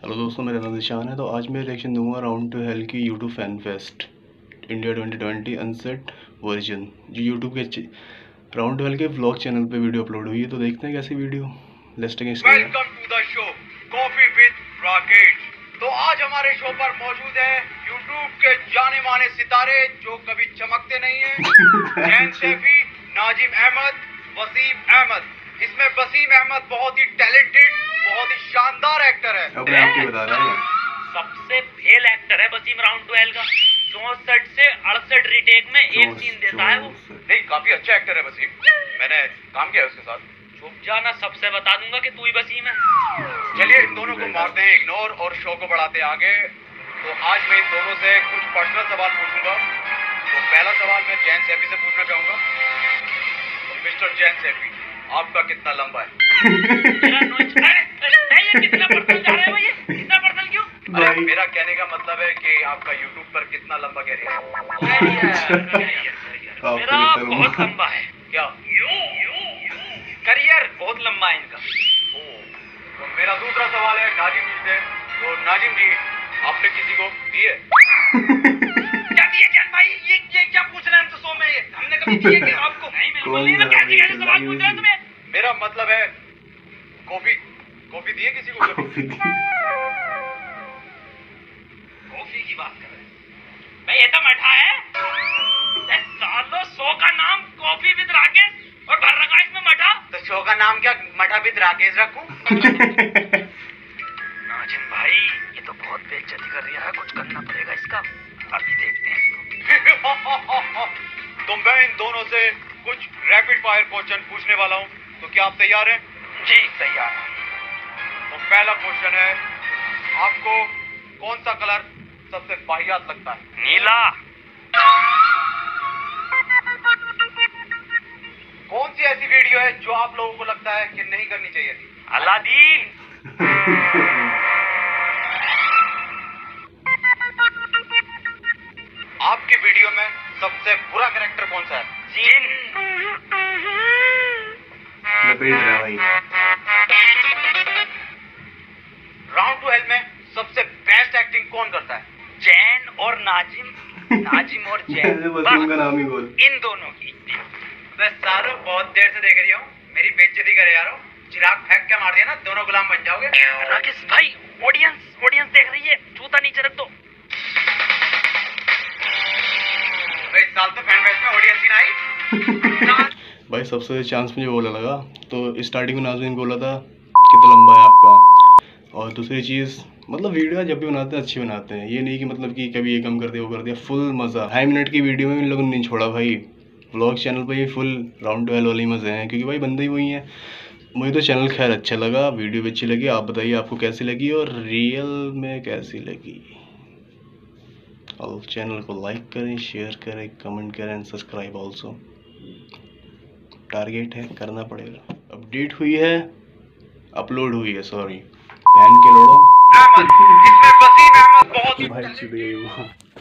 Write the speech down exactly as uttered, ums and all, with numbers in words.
Hello दोस्तों, मेरा नाम निशान है। तो आज मैं रिएक्शन दूंगा राउंड टू हेल की YouTube fan fest India twenty twenty unset version, जो यूट्यूब के राउंड टू हेल के व्लॉग चैनल पे वीडियो अपलोड हुई है। तो देखते हैं कैसी video. Let's take it. Welcome to the show coffee with Rakesh. तो आज हमारे शो पर मौजूद है यूट्यूब के जाने माने सितारे जो कभी चमकते नहीं हैं। जैन सैफी, नाजिम अहमद, वसीम अहमद। इसमें वसीम अहमद बहुत ही टैलेंटेड, बहुत ही शानदार एक्टर है। अपने आप ही बता रहा है, सबसे फेल एक्टर है वसीम राउंड टू हेल का। चौसठ से अड़सठ रिटेक में एक सीन देता है वो। नहीं, काफी अच्छा एक्टर है वसीम, मैंने काम किया है उसके साथ। छुप जाना, सबसे बता दूंगा कि तू ही वसीम है। चलिए इन दोनों को मारते हैं इग्नोर और शो को बढ़ाते हैं आगे। तो आज मैं इन दोनों से कुछ पर्सनल सवाल पूछूंगा। तो पहला सवाल मैं जैन सैफी से पूछना चाहूंगा। तो मिस्टर जैन सैफी, आपका कितना लंबा है? ये कितना पर्सनल जा रहा है भाई? ये कितना पर्सनल क्यों? अरे मेरा कहने का मतलब है कि आपका यूट्यूब पर कितना लंबा कह रही है? मेरा बहुत लंबा है। क्या करियर बहुत लंबा है इनका। तो मेरा दूसरा सवाल है नाजिम जी से। तो नाजिम जी, आपने किसी को दिए? क्या दिए क्या भाई? ये ये क्या पूछ रहे हैं हम तो शो में? ये हमने कभी दिए क्या आपको? नहीं, बिल्कुल नहीं। क्या क्या सवाल पूछ रहे हैं तुम्हें? मेरा मतलब है कॉफी कॉफी दिए किसी को कभी? कॉफी की बात कर रहे हैं भाई? ये तो मठा है। सालो शो का नाम कॉफी विद राकेश और भर रखा इसमें मठा। तो शो का नाम क्या मठा विद राकेश रखूं? नाजिम भाई, ये तो बहुत बेइज्जती कर रही है, कुछ करना पड़ेगा इसका। अभी देखते हैं इसको। तो मैं इन दोनों से कुछ रैपिड फायर क्वेश्चन पूछने वाला हूं। तो क्या आप तैयार हैं? जी तैयार है। तो पहला क्वेश्चन है, आपको कौन सा कलर सबसे वाहियात लगता है? नीला। कौन सी ऐसी वीडियो है जो आप लोगों को लगता है कि नहीं करनी चाहिए थी? अलादीन। आपकी वीडियो में सबसे बुरा कैरेक्टर कौन सा है? जिन। लपेट रहा भाई। राउंड टू हेल में सबसे बेस्ट एक्टिंग कौन करता है? जैन और नाजिम। नाजिम और जैन, वसीम का नाम ही बोल। इन दोनों की। बस सारों बहुत देर से देख रही हूँ, मेरी बेइज्जती करे यारो। चिराग फेंक के मार दिया ना, दोनों गुलाम बन जाओगे। राकेश भाई, ऑडियंस ऑडियंस देख रही है, जूता नीचे रख दो। भाई साल तो फैन बेस में ऑडियंस ही ना आई। भाई सबसे चांस मुझे बोला लगा। तो स्टार्टिंग में नाज़रीन बोला था कितना लंबा है आपका। और दूसरी चीज़, मतलब वीडियो जब भी बनाते हैं अच्छी बनाते हैं। ये नहीं कि मतलब कि कभी ये कम कर दिया वो कर दिया। फुल मज़ा। ढाई मिनट की वीडियो में इन लोगों ने नहीं छोड़ा भाई। व्लॉग चैनल पे ही फुल राउंड टू हेल वाले मज़े हैं, क्योंकि भाई बंदे ही वही हैं। मुझे तो चैनल खैर अच्छा लगा, वीडियो भी अच्छी लगी। आप बताइए आपको कैसी लगी और रियल में कैसी लगी। और चैनल को लाइक करें, शेयर करें, कमेंट करें एंड सब्सक्राइब ऑल्सो। टारगेट है, करना पड़ेगा। अपडेट हुई है, अपलोड हुई है, सॉरी। बहन के लोड़ो। इसमें वसीम अहमद बहुत ही भाई चुप गई वो।